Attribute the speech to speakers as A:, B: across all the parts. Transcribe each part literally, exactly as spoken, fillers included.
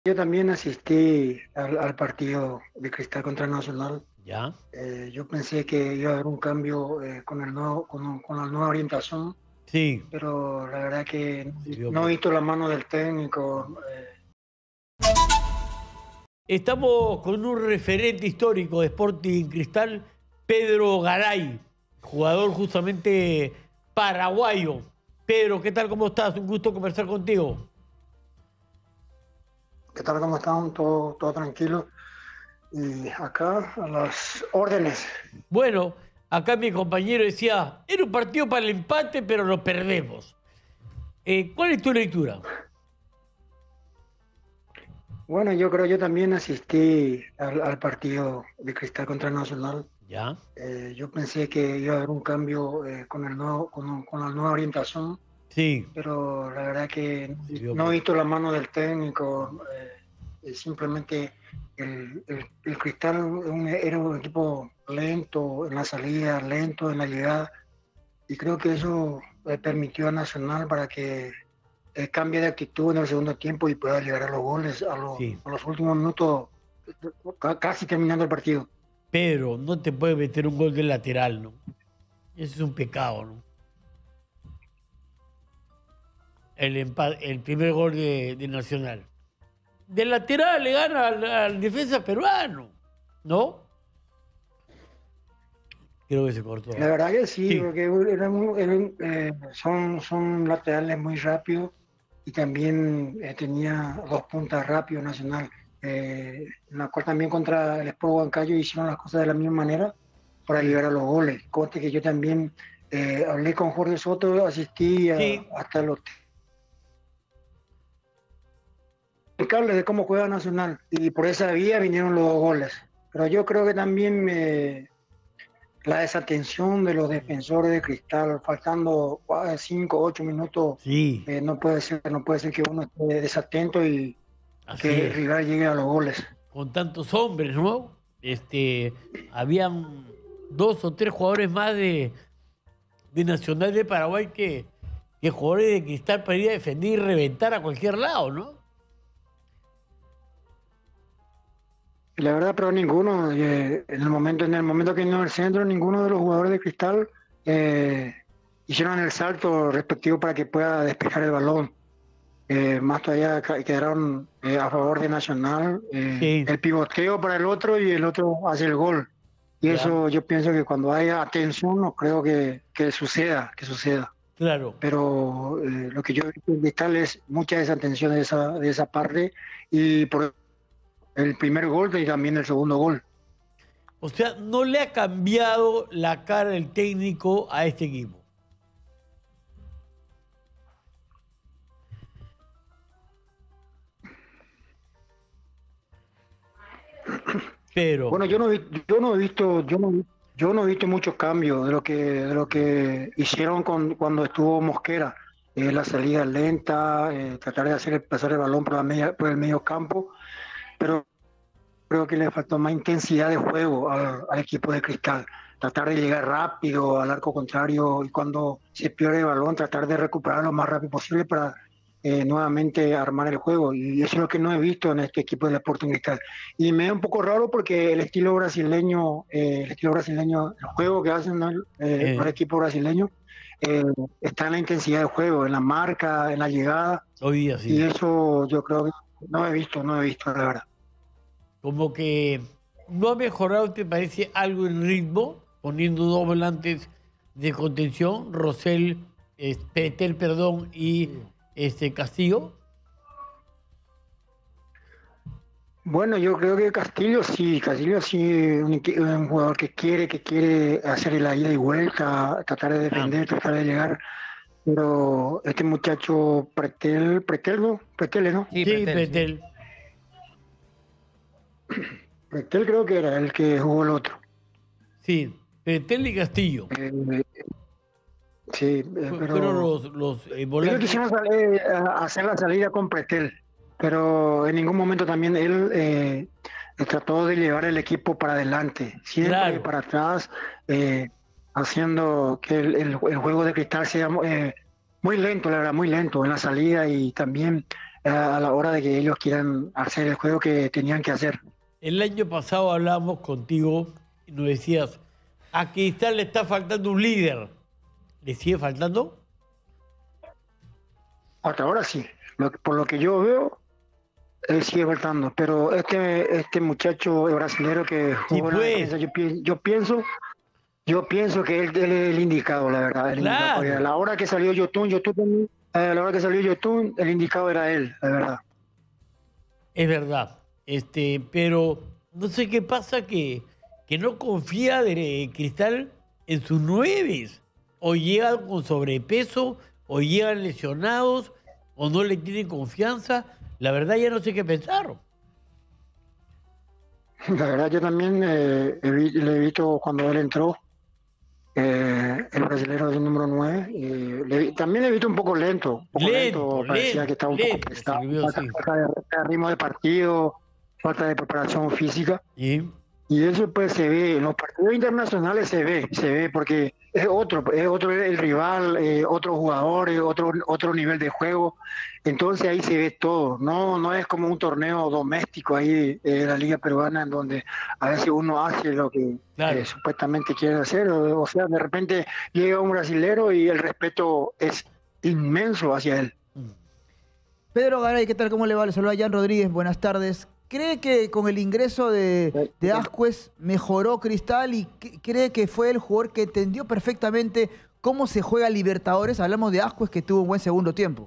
A: Yo también asistí al, al partido de Cristal contra Nacional.
B: ¿Ya?
A: Eh, yo pensé que iba a haber un cambio eh, con el nuevo, con, con la nueva orientación,
B: Sí,
A: pero la verdad que
B: se vio
A: no he
B: poco.
A: visto la mano del técnico. eh,
B: Estamos con un referente histórico de Sporting Cristal, Pedro Garay, jugador justamente paraguayo. Pedro, ¿qué tal? ¿Cómo estás? Un gusto conversar contigo.
A: ¿Qué tal? ¿Cómo están? Todo, todo tranquilo. Y acá a las órdenes.
B: Bueno, acá mi compañero decía, era un partido para el empate, pero lo perdemos. Eh, ¿cuál es tu lectura?
A: Bueno, yo creo yo también asistí al, al partido de Cristal contra Nacional.
B: ¿Ya?
A: Eh, yo pensé que iba a haber un cambio eh, con el nuevo, con, con la nueva orientación,
B: Sí,
A: pero la verdad que
B: se vio
A: no he
B: poco.
A: visto la mano del técnico. eh, eh, simplemente el, el- el Cristal un- era un equipo lento en la salida, lento en la llegada, y creo que eso le permitió a Nacional para que eh, cambie de actitud en el segundo tiempo y pueda llegar a los goles a, los
B: Sí.
A: a los últimos minutos, ca- casi terminando el partido.
B: Pedro, no te puedes meter un gol de lateral, ¿no? Eso es un pecado, ¿no? El, empa- el primer gol de, de Nacional. De lateral le gana al, al defensa peruano, ¿no? Creo que se cortó.
A: La
B: ¿Ah?
A: verdad que sí,
B: Sí,
A: porque eran, muy- eran, eh, son, son laterales muy rápidos y también eh, tenía dos puntas rápidos Nacional, eh, en la cual también contra el Sport Huancayo hicieron las cosas de la misma manera para
B: sí,
A: llegar a los goles. Conste que yo también eh, hablé con Jorge Soto, asistí a-
B: sí.
A: hasta los explicarles de cómo juega Nacional y por esa vía vinieron los dos goles. Pero yo creo que también eh, la desatención de los defensores de Cristal, faltando cinco, ocho minutos,
B: Sí,
A: eh, no puede ser, no puede ser que uno esté desatento y
B: así
A: que el
B: es.
A: rival llegue a los goles.
B: Con tantos hombres, ¿no? Este, habían dos o tres jugadores más de, de Nacional de Paraguay que, que jugadores de Cristal para ir a defender y reventar a cualquier lado, ¿no?
A: Y la verdad, pero ninguno, eh, en el momento, en el momento que vino al centro, ninguno de los jugadores de Cristal eh, hicieron el salto respectivo para que pueda despejar el balón. Eh, más todavía ca- quedaron eh, a favor de Nacional, eh,
B: Sí,
A: el pivoteo para el otro y el otro hace el gol. Y
B: ya,
A: eso yo pienso que cuando haya atención no creo que, que suceda, que suceda.
B: claro.
A: Pero eh, lo que yo he visto en Cristal es mucha desatención de esa, de esa parte y por el primer gol y también el segundo gol.
B: O sea, no le ha cambiado la cara el técnico a este equipo. Pero,
A: Bueno, yo no, vi- yo no he visto, yo no, yo no he visto muchos cambios de lo que, de lo que hicieron con, cuando estuvo Mosquera. Eh, la salida lenta, eh, tratar de hacer pasar el balón por, la media- por el medio campo, pero creo que le faltó más intensidad de juego al, al equipo de Cristal. Tratar de llegar rápido al arco contrario y cuando se pierde el balón, tratar de recuperarlo lo más rápido posible para eh, nuevamente armar el juego. Y eso es lo que no he visto en este equipo del Sporting Cristal. Y me da un poco raro porque el estilo brasileño, eh, el estilo brasileño, el juego que hacen, ¿no? eh, los
B: eh,
A: equipos brasileños, eh, está en la intensidad del juego, en la marca, en la llegada.
B: hoy día
A: Y
B: sí.
A: eso yo creo que no he visto, no he visto, la verdad.
B: Como que no ha mejorado, ¿te parece algo en ritmo? Poniendo dos volantes de contención, Rosell, eh, Petel, perdón, y este Castillo.
A: Bueno, yo creo que Castillo sí, Castillo sí, un, equi- un jugador que quiere, que quiere hacer la ida y vuelta, tratar de
B: Ah,
A: defender, tratar de llegar, pero este muchacho Pretel, Pretel, ¿no? Pretel, ¿no?
C: Sí,
B: sí,
C: Pretel, sí.
B: Petel.
A: Pretel creo que era el que jugó el otro.
B: Sí, Petel y Castillo.
A: Eh, sí, eh,
B: Fu- Fueron
A: pero
B: los, los eh,
A: ellos
B: volantes.
A: quisieron sal- eh, a- hacer la salida con Pretel, pero en ningún momento también él eh, trató de llevar el equipo para adelante, siempre
B: Claro,
A: para atrás, eh, haciendo que el, el- el juego de Cristal sea eh, muy lento, la verdad, muy lento en la salida y también a la hora de que ellos quieran hacer el juego que tenían que hacer.
B: El año pasado hablábamos contigo y nos decías, a Cristal le está faltando un líder. ¿Le sigue faltando?
A: Hasta ahora sí. Lo, por lo que yo veo, él sigue faltando. Pero este, este muchacho brasileño que jugó en la
B: pues.
A: defensa, yo, pi- yo pienso, yo pienso que él, él es el indicado, la verdad. El indicado.
B: Claro.
A: Porque a la hora que salió Yotun, Yotun también, a la hora que salió Yotun, el indicado era él, la verdad.
B: Es verdad. Este, pero no sé qué pasa que, que no confía de Cristal en sus nueves. O llegan con sobrepeso, o llegan lesionados, o no le tienen confianza. La verdad ya no sé qué pensar.
A: La verdad, yo también eh, he vi- le he visto cuando él entró, eh, el brasileño del número nueve. Eh, le vi- también le he visto un poco lento, un poco
B: Lento,
A: lento, parecía
B: lento,
A: que estaba un
B: lento,
A: poco prestado,
B: se vio,
A: falta,
B: sí.
A: falta de, falta de ritmo de partido, falta de preparación física.
B: ¿Sí?
A: Y eso pues se ve, en los partidos internacionales se ve, se ve, porque es otro, es otro el rival, eh, otros jugadores, otro, otro nivel de juego. Entonces ahí se ve todo, no, no es como un torneo doméstico ahí de la Liga Peruana en donde a veces uno hace lo que
B: Claro.
A: eh, supuestamente quiere hacer, o, o sea, de repente llega un brasilero y el respeto es inmenso hacia él.
C: Pedro Garay, ¿qué tal? ¿Cómo le va? Le saluda Jan Rodríguez, buenas tardes. ¿Cree que con el ingreso de, de Ascuez mejoró Cristal y que- cree que fue el jugador que entendió perfectamente cómo se juega Libertadores? Hablamos de Ascuez, que tuvo un buen segundo tiempo.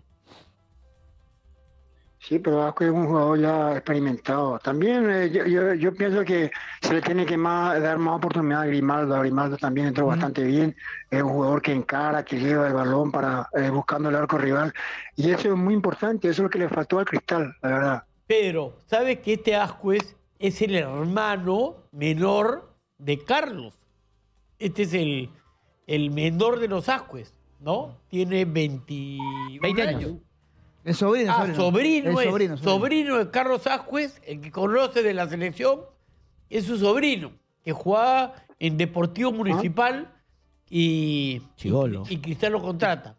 A: Sí, pero Vasco es un jugador ya experimentado. También eh, yo, yo, yo pienso que se le tiene que más, dar más oportunidad a Grimaldo. A Grimaldo también entró
C: Ujú.
A: bastante bien. Es un jugador que encara, que lleva el balón para eh, buscando el arco rival. Y eso es muy importante. Eso es lo que le faltó al Cristal, la verdad.
B: Pero, ¿sabes que este Ascuez es el hermano menor de Carlos? Este es el, el menor de los Ascuez, ¿no? Tiene veintiún
D: veinte años.
B: años.
C: El sobrino, el
B: Ah, sobrino,
C: El
B: es,
C: sobrino,
B: sobrino de Carlos Ascuez, el que conoce de la selección, es su sobrino, que jugaba en Deportivo Municipal y,
D: Chibolo.
B: y, y Cristal lo contrata.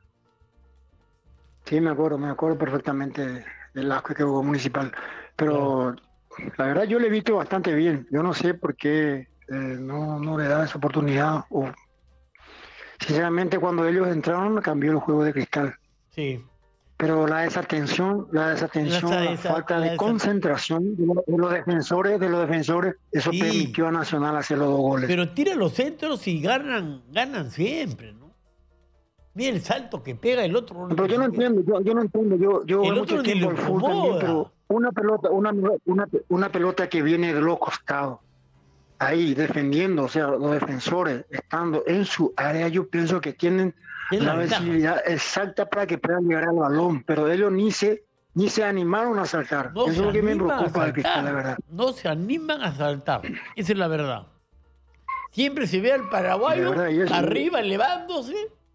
A: Sí, me acuerdo, me acuerdo perfectamente del Vasco que jugó Municipal. Pero la verdad yo le he visto bastante bien. Yo no sé por qué eh, no, no le da esa oportunidad. O, sinceramente, cuando ellos entraron, cambió el juego de Cristal.
B: Sí.
A: Pero la desatención, la desatención,
B: La
A: la,
B: desa-
A: falta
B: la
A: de
B: desa-
A: concentración de los, de los defensores, de los defensores, eso
B: Sí.
A: permitió a Nacional hacer los dos goles.
B: Pero tira los centros y ganan, ganan siempre, ¿no? Mira el salto que pega el otro.
A: Pero yo no entiendo, yo, yo no entiendo, yo, yo
B: El
A: veo
B: otro
A: mucho
B: ni
A: tiempo
B: lo
A: el fútbol también,
B: incomoda.
A: pero una pelota, una, una, una pelota que viene de los costados, ahí defendiendo, o sea, los defensores estando en su área, yo pienso que tienen
B: Es
A: la
B: la ventaja.
A: visibilidad exacta para que puedan llegar al balón, pero ellos ni se ni se animaron a saltar.
B: No
A: Eso
B: se
A: es lo que me
B: animan a
A: preocupa del Cristal, la
B: saltar.
A: verdad.
B: No se animan a saltar. Esa es la verdad. Siempre se ve al paraguayo
A: De verdad, y eso-
B: arriba elevándose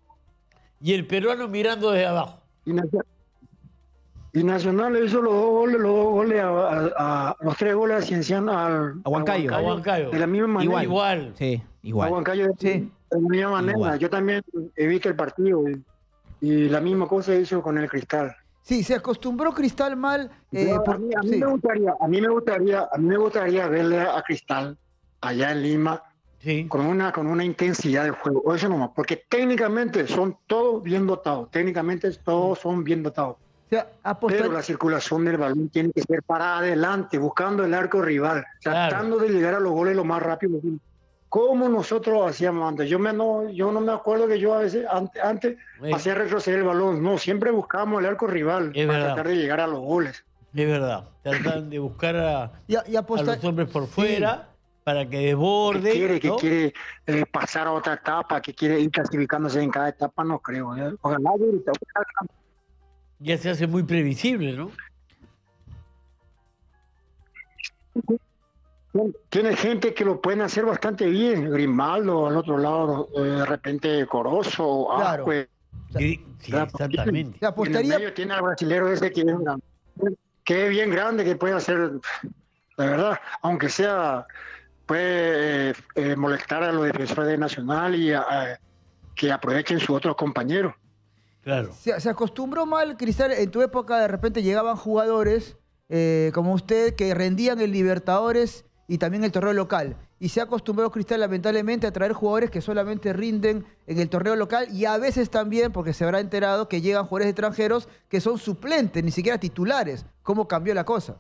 B: y el peruano mirando desde abajo.
A: Y Nacional, y Nacional hizo los dos goles, los dos goles a, a- a- los tres goles a Cienciano al
D: A Huancayo.
B: A Huancayo.
A: de la misma manera.
D: Igual.
B: Igual.
D: Sí,
A: A
D: igual.
A: Huancayo de,
C: Sí.
A: de la misma manera.
D: Igual.
A: Yo también he visto el partido y, y la misma cosa hizo con el Cristal.
C: Sí, se acostumbró Cristal mal. eh,
A: Yo,
C: por-
A: a, mí, a mí
C: sí.
A: me gustaría, a mí me gustaría, a mí me gustaría verle a Cristal allá en Lima
B: Sí.
A: con una con una intensidad de juego, o eso nomás, porque técnicamente son todos bien dotados, técnicamente todos son bien dotados,
C: O sea, apostar-
A: pero la circulación del balón tiene que ser para adelante, buscando el arco rival, tratando de llegar a los goles lo más rápido posible. Como nosotros hacíamos antes. Yo, me no, yo no me acuerdo que yo a veces antes, antes
B: Sí.
A: hacía retroceder el balón, no, siempre buscábamos el arco rival
B: Es
A: para
B: verdad.
A: tratar de llegar a los goles.
B: Es verdad. Tratan de buscar a,
C: y, a- y
B: a
C: apostar-
B: los hombres por
C: Sí.
B: fuera para que
A: Que
B: desborde.
A: quiere, que
B: ¿no?
A: quiere eh, pasar a otra etapa, que quiere ir clasificándose en cada etapa, no creo. ¿eh? Ojalá, ahorita, ojalá.
B: Ya se hace muy previsible, ¿no?
A: Tiene gente que lo pueden hacer bastante bien. Grimaldo, al otro lado, eh, de repente Corozo,
C: Claro.
A: Ascue.
B: Sí, sí,
A: Claro,
B: exactamente.
C: se
A: En el
C: apostaría,
A: medio tiene al brasilero ese que es, grande, que es bien grande, que puede hacer, la verdad, aunque sea, puede eh, eh, molestar a los defensores de Nacional y a- a- que aprovechen sus otros compañeros.
B: Claro.
C: Se, se acostumbró mal, Cristal, en tu época de repente llegaban jugadores eh, como usted que rendían en Libertadores y también el torneo local. Y se ha acostumbrado Cristal lamentablemente a traer jugadores que solamente rinden en el torneo local y a veces también, porque se habrá enterado, que llegan jugadores extranjeros que son suplentes, ni siquiera titulares. ¿Cómo cambió la cosa?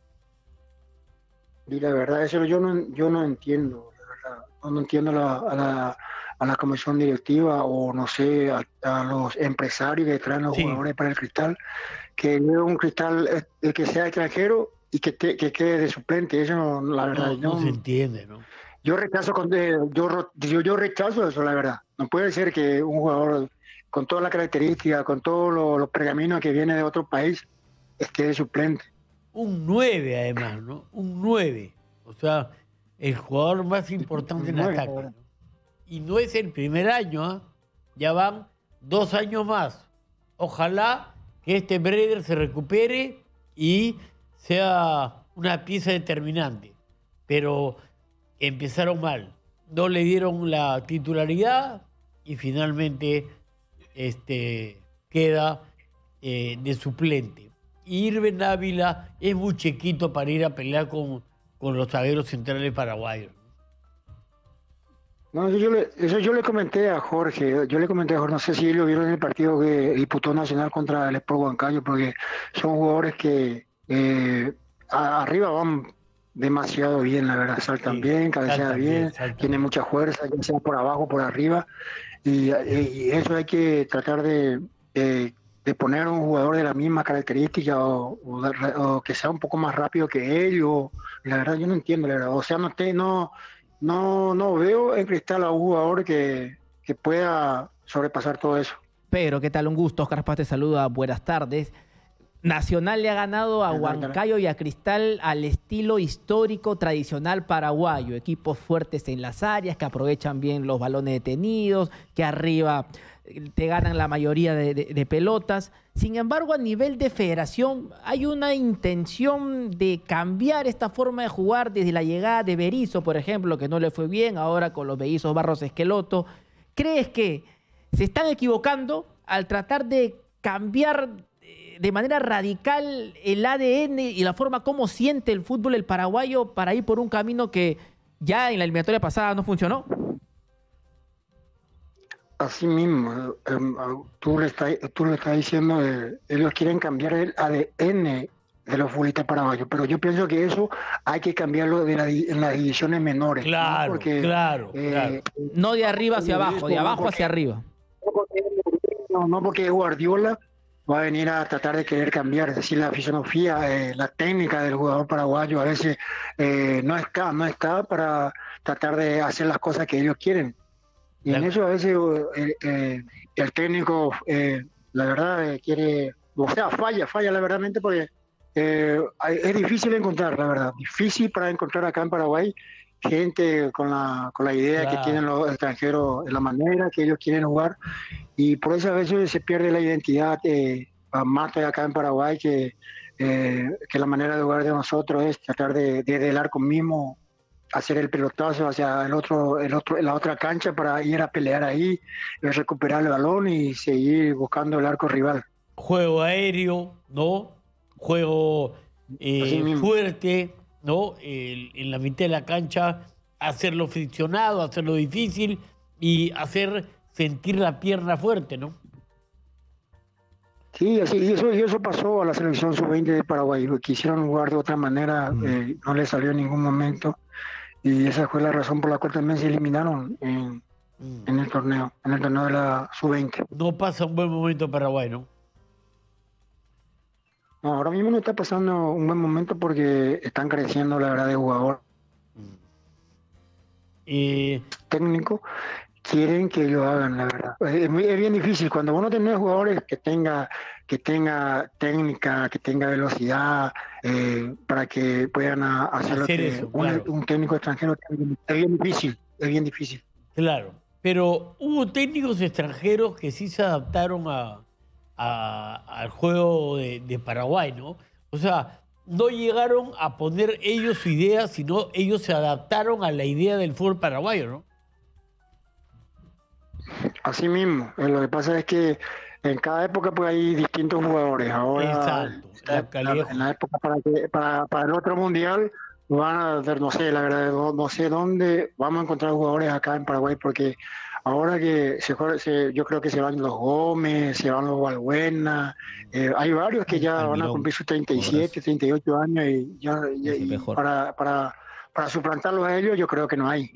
A: Y la verdad, eso yo no, yo no entiendo, la verdad. No, no entiendo la, a, la, a la comisión directiva o no sé, a, a los empresarios que traen los
B: Sí.
A: jugadores para el Cristal, que lleve un Cristal eh, que sea extranjero y que, te, que quede de suplente. Eso, no, la verdad,
B: No, no
A: yo,
B: se entiende, ¿no?
A: yo rechazo con, eh, yo, ro- yo, yo rechazo eso, la verdad. No puede ser que un jugador con todas las características, con todos los, los pergaminos que viene de otro país, esté de suplente.
B: Un nueve además, ¿no? Un nueve. O sea, el jugador más importante en
A: nueve,
B: ataque.
A: ahora.
B: ¿no? Y no es el primer año, ¿ah? Ya van dos años más. Ojalá que este Breder se recupere y sea una pieza determinante. Pero empezaron mal. No le dieron la titularidad y finalmente este, queda eh, de suplente. Irben Ávila es muy chiquito para ir a pelear con, con los zagueros centrales paraguayos.
A: No, eso yo, le, eso yo le comenté a Jorge, yo le comenté a Jorge, no sé si lo vieron en el partido que disputó Nacional contra el Sport Huancayo, porque son jugadores que eh, a- arriba van demasiado bien, la verdad, saltan
B: Sí,
A: bien, cabecean
B: saltan
A: bien,
B: bien, saltan
A: tienen
B: bien.
A: mucha fuerza, ya sea por abajo o por arriba, y, y eso hay que tratar de, de, de poner a un jugador de la misma característica o, o de- o que sea un poco más rápido que él, o, la verdad yo no entiendo, la verdad, o sea, no te, no no, no veo en Cristal a un jugador que, que pueda sobrepasar todo eso.
D: Pedro, ¿qué tal? Un gusto. Oscar Paz te saluda. Buenas tardes. Nacional le ha ganado a
A: Buenas tardes.
D: Huancayo y a Cristal al estilo histórico tradicional paraguayo. Equipos fuertes en las áreas, que aprovechan bien los balones detenidos, que arriba te ganan la mayoría de, de- de pelotas. Sin embargo, a nivel de federación hay una intención de cambiar esta forma de jugar desde la llegada de Berizzo, por ejemplo, que no le fue bien, ahora con los Berizos Barros Esqueloto. ¿Crees que se están equivocando al tratar de cambiar eh, de manera radical el A D N y la forma como siente el fútbol el paraguayo para ir por un camino que ya en la eliminatoria pasada no funcionó?
A: Así mismo, eh, em, ah, tú le estás, tú le estás diciendo, eh, ellos quieren cambiar el A D N de los futbolistas paraguayos, pero yo pienso que eso hay que cambiarlo de la di- en las divisiones menores. ¿no?
B: Claro,
A: Porque,
B: claro,
A: eh,
B: claro.
D: No de arriba hacia abajo, de abajo hacia arriba.
A: no porque, no, no porque Guardiola va a venir a tratar de querer cambiar, es decir, la filosofía, eh, la técnica del jugador paraguayo a veces eh, no está, no está para tratar de hacer las cosas que ellos quieren. Y en
B: Claro.
A: eso a veces eh, eh, el técnico, eh, la verdad, eh, quiere, o sea, falla, falla la verdadmente porque eh, hay- es difícil encontrar, la verdad, difícil para encontrar acá en Paraguay gente con la, con la idea
B: Claro.
A: que tienen los extranjeros, la manera que ellos quieren jugar, y por eso a veces se pierde la identidad eh, más que acá en Paraguay, que, eh, que la manera de jugar de nosotros es tratar de, de, del arco mismo hacer el pelotazo hacia el otro, el otro, la otra cancha para ir a pelear ahí, eh, recuperar el balón y seguir buscando el arco rival.
B: Juego aéreo, ¿no? Juego eh,
A: Así mismo.
B: fuerte, ¿no? El- en la mitad de la cancha, hacerlo friccionado, hacerlo difícil y hacer sentir la pierna fuerte, ¿no?
A: Sí, así, y eso, y eso pasó a la selección sub veinte de Paraguay. Lo quisieron jugar de otra manera,
B: Mm.
A: eh, no les salió en ningún momento. Y esa fue la razón por la cual también se eliminaron en,
B: Mm.
A: en el torneo, en el torneo de la sub veinte.
B: No pasa un buen momento Paraguay, ¿no?
A: No, ahora mismo no está pasando un buen momento porque están creciendo, la verdad, de jugador
B: Eh,
A: técnico. Quieren que lo hagan, la verdad. Es, muy- es bien difícil. Cuando vos no tenés jugadores que tenga, que tenga técnica, que tenga velocidad, eh, para que puedan a- hacer, lo
B: Hacer
A: que
B: eso,
A: un,
B: claro.
A: un técnico extranjero, es bien difícil, es bien difícil.
B: claro. Pero hubo técnicos extranjeros que sí se adaptaron a, a- al juego de, de Paraguay, ¿no? O sea, no llegaron a poner ellos su idea, sino ellos se adaptaron a la idea del fútbol paraguayo, ¿no?
A: Así mismo. Eh, lo que pasa es que en cada época pues hay distintos jugadores. Ahora,
B: Exacto,
A: está-
B: la calidad.
A: en la época para, que- para, para el otro mundial, van a ver, no sé, la verdad, no, no sé dónde vamos a encontrar jugadores acá en Paraguay, porque ahora que se, juega- se- yo creo que se van los Gómez, se van los Valbuena, eh, hay varios que ya van a
D: Almirón,
A: cumplir sus treinta y siete, treinta y ocho años y, ya, y-
D: Es el
A: y
D: mejor.
A: para, para, para suplantarlos a ellos yo creo que no hay.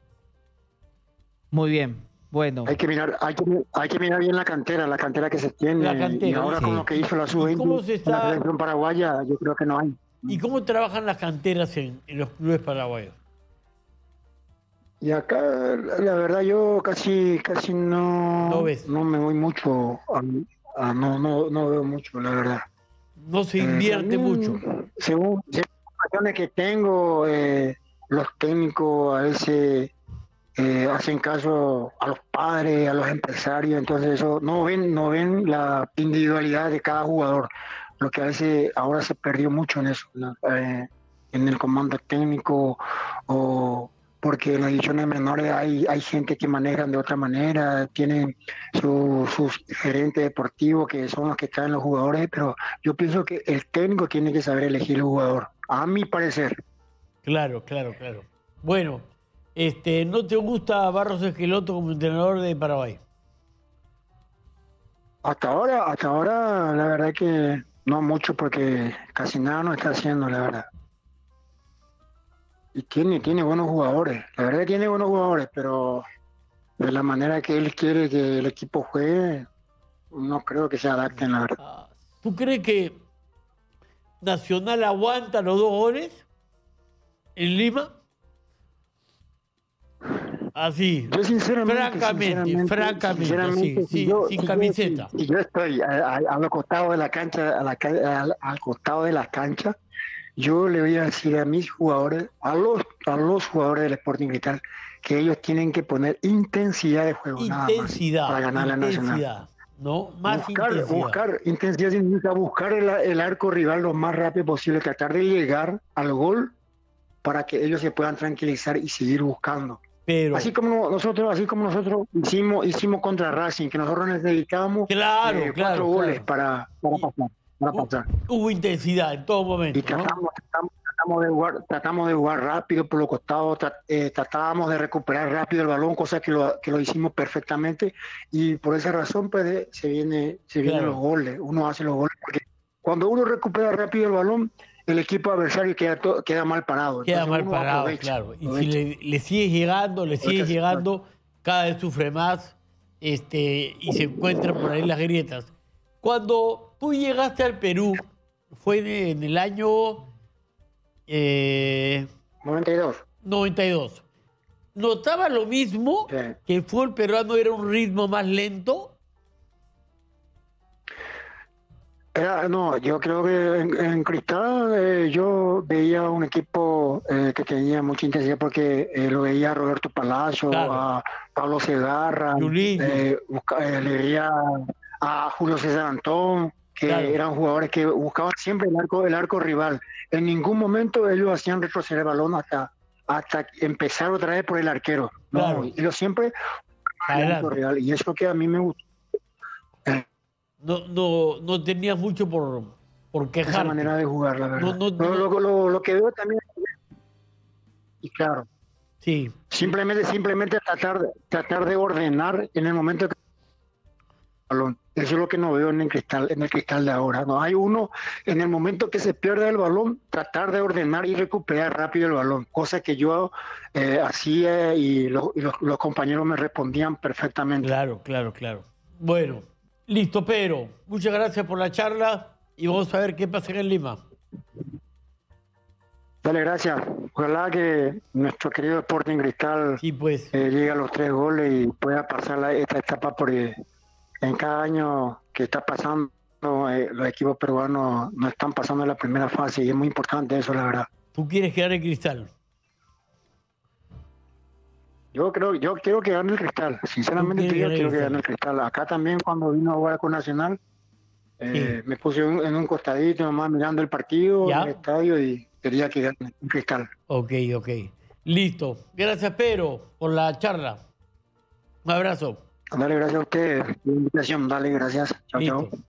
D: Muy bien. Bueno,
A: Hay que mirar, hay que, hay que mirar bien la cantera, la cantera que se tiene.
B: La cantera,
A: y ahora
D: sí.
A: con lo que hizo la
B: ¿Y cómo
A: sub
B: se
A: veinte, la
B: está-
A: selección paraguaya, yo creo que no hay.
B: ¿Y cómo trabajan las canteras en, en los clubes paraguayos?
A: Y acá, la la verdad, yo casi, casi no,
B: No ves.
A: no me voy mucho, a, a- no, no, no veo mucho, la verdad.
B: No se
A: Eh,
B: invierte
A: también,
B: mucho.
A: Según, según las informaciones que tengo, eh, los técnicos a veces eh, hacen caso a los padres, a los empresarios, entonces eso no ven, no ven la individualidad de cada jugador, lo que a veces ahora se perdió mucho en eso, ¿no? Eh, en el comando técnico, o porque en las divisiones menores hay, hay gente que manejan de otra manera, tienen su- sus gerentes deportivos que son los que traen los jugadores, pero yo pienso que el técnico tiene que saber elegir el jugador, a mi parecer.
B: Claro, claro, claro. Bueno, este, ¿no te gusta Barros Esqueloto como entrenador de Paraguay?
A: Hasta ahora, hasta ahora, la verdad que no mucho porque casi nada no está haciendo, la verdad. Y tiene, tiene buenos jugadores, la verdad que tiene buenos jugadores, pero de la manera que él quiere que el equipo juegue, no creo que se adapten, la verdad.
B: Ah, ¿Tú crees que Nacional aguanta los dos goles en Lima? Así,
A: Yo sinceramente,
B: francamente,
A: sinceramente,
B: francamente,
A: sinceramente,
B: sí,
A: si
B: sí,
A: yo-
B: sin
A: si yo-
B: camiseta.
A: si- si yo estoy a, a- a los costados de la cancha, a la ca- al, al costado de la cancha, yo le voy a decir a mis jugadores, a los, a los jugadores del Sporting Cristal, que ellos tienen que poner intensidad de juego, nada más,
B: Intensidad,
A: para ganar la Nacional.
B: intensidad, ¿no? Más
A: Buscar,
B: intensidad.
A: buscar intensidad significa buscar el, el arco rival lo más rápido posible, tratar de llegar al gol para que ellos se puedan tranquilizar y seguir buscando.
B: Pero,
A: Así como nosotros, así como nosotros hicimos, hicimos contra Racing, que nosotros necesitábamos
B: claro,
A: eh,
B: claro,
A: cuatro goles
B: claro.
A: para, para
B: Y-
A: pasar, para
B: Hu-
A: pasar.
B: Hubo intensidad en todo momento,
A: Y
B: ¿no?
A: tratamos, tratamos, tratamos de jugar, tratamos de jugar rápido por los costados, tra- eh, tratábamos de recuperar rápido el balón, cosa que lo, que lo hicimos perfectamente, y por esa razón pues de- se viene, se vienen
B: Claro.
A: los goles, uno hace los goles, porque cuando uno recupera rápido el balón, el equipo adversario queda, to- queda mal parado.
B: Queda
A: Entonces
B: mal
A: uno
B: parado,
A: aprovecha,
B: claro. Y si
A: aprovecha.
B: le, le sigues llegando, le
A: Aprovecha
B: sigues
A: ese
B: llegando, cada vez sufre más este, y se encuentran por ahí las grietas. Cuando tú llegaste al Perú, fue en, en el año eh,
A: noventa y dos.
B: noventa y dos. ¿Notaba lo mismo?
A: Sí.
B: ¿Que el fútbol peruano era un ritmo más lento?
A: Era- no, yo creo que en, en Cristal eh, yo veía un equipo eh, que tenía mucha intensidad porque eh, lo veía a Roberto Palacio,
B: Claro.
A: a Pablo Segarra,
B: Yulinho.
A: eh, busca- eh, le veía a Julio César Antón, que
B: Claro.
A: eran jugadores que buscaban siempre el arco, el arco rival. En ningún momento ellos hacían retroceder el balón hasta, hasta empezar otra vez por el arquero. No,
B: Claro.
A: ellos siempre buscaban el arco
B: Adelante.
A: rival, y eso que a mí me gustó.
B: No, no, no tenías mucho por, por
A: Esa
B: quejarte.
A: manera de jugar, la verdad.
B: No, no,
A: Lo-
B: no.
A: Lo, lo- lo que veo también, y claro,
B: Sí,
A: simplemente, simplemente tratar, tratar de ordenar en el momento que balón. Eso es lo que no veo en el cristal, en el cristal de ahora. No hay uno en el momento que se pierde el balón, tratar de ordenar y recuperar rápido el balón, cosa que yo eh, hacía y, los, y los, los compañeros me respondían perfectamente.
B: claro, claro, claro. Bueno, listo, Pedro. Muchas gracias por la charla y vamos a ver qué pasa en Lima.
A: Dale, gracias. Ojalá que nuestro querido Sporting Cristal
B: Sí, pues.
A: eh, llegue a los tres goles y pueda pasar la- esta etapa, porque en cada año que está pasando eh, los equipos peruanos no están pasando la primera fase y es muy importante eso, la verdad.
B: ¿Tú quieres quedar en Cristal?
A: Yo creo, yo quiero que gane el Cristal, sinceramente
B: Tú
A: te
B: quieres
A: digo, quiero que
B: que
A: gane el Cristal. Acá también cuando vino a jugar con Nacional, eh, me puse un- en un costadito nomás mirando el partido
B: Ya.
A: en el estadio y quería que gane el Cristal.
B: Ok, ok. Listo. Gracias, Pedro, por la charla. Un abrazo.
A: Dale, gracias a usted. Invitación, dale, gracias. Chao, chao.
B: Listo.